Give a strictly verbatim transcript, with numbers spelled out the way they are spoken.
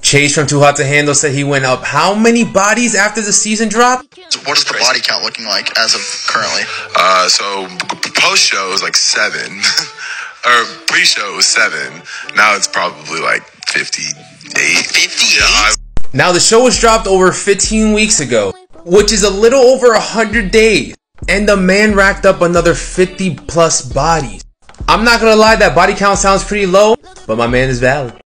Chase from Too Hot to Handle said he went up how many bodies after the season dropped? So what is the body count looking like as of currently? Uh, so post show is like seven, or pre show was seven. Now it's probably like fifty-eight. fifty-eight? Yeah, now the show was dropped over fifteen weeks ago, which is a little over one hundred days. And the man racked up another fifty plus bodies. I'm not gonna lie, that body count sounds pretty low, but my man is valid.